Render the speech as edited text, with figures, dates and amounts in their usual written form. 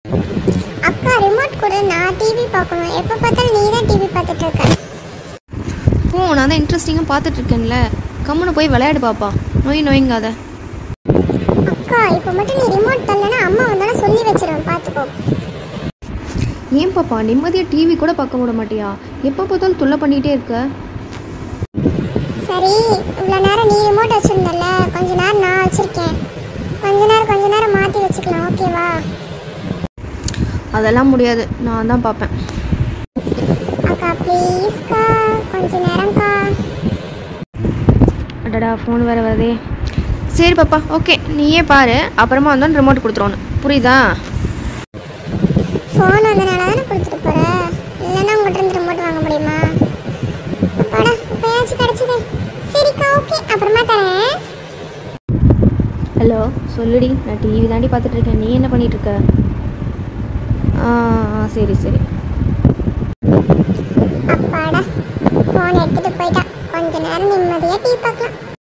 அக்கா ரிமோட் கொடு, நான் டிவி பார்க்கணும். எப்போ பார்த்தாலும் நீ தான் டிவி பார்த்துட்டு இருக்க. ஓ, நான் தான் இன்ட்ரெஸ்டிங்காக பார்த்துட்டு இருக்கேன்ல. கம்முன்னு போய் விளையாடு பாப்பா, நோய்ங்காத. அக்கா இப்போ மட்டும் நீ ரிமோட் தரலன்னா அம்மா வந்தாலும் சொல்லி வச்சிருவேன், பார்த்துக்கோ. ஏன் பாப்பா நிம்மதியாக டிவி கூட பார்க்க விட மாட்டியா? எப்போ பார்த்தாலும் தொல்லை பண்ணிகிட்டே இருக்க. சரி, இவ்வளோ நேரம் நீ ரிமோட் வச்சுருந்தல, கொஞ்ச நேரம் நான் வச்சுருக்கேன். கொஞ்ச நேரம் மாற்றி வச்சுக்கலாம், ஓகேவா? அதெல்லாம் முடியாது, நான் தான் பார்ப்பேன். அக்கா ப்ளீஸ்க்கா, கொஞ்ச நேரம்க்கா. அடடா, ஃபோன் வேறு வருதே. சரி பாப்பா, ஓகே, நீயே பாரு, அப்புறமா வந்தோன்னு ரிமோட் கொடுத்துருவோன்னு, புரியுதா? ஃபோன் வந்தனால தானே கொடுத்துட்டு போகிற, இல்லைன்னா உங்கள்கிட்ட இருந்து ரிமோட் வாங்க முடியுமா? அப்பாடா, இப்போயாச்சும் கிடச்சிது. சரிக்கா, ஓகே, அப்புறமா தரேன். ஹலோ, சொல்லுடி. நான் டிவி தாண்டி பார்த்துட்டு இருக்கேன், நீ என்ன பண்ணிட்டு இருக்க? சரி சரி. அப்பாடா, ஃபோன் எடுத்துகிட்டு போயிட்டா. கொஞ்ச நேரம் நிம்மதியாக டிவி பார்க்கலாம்.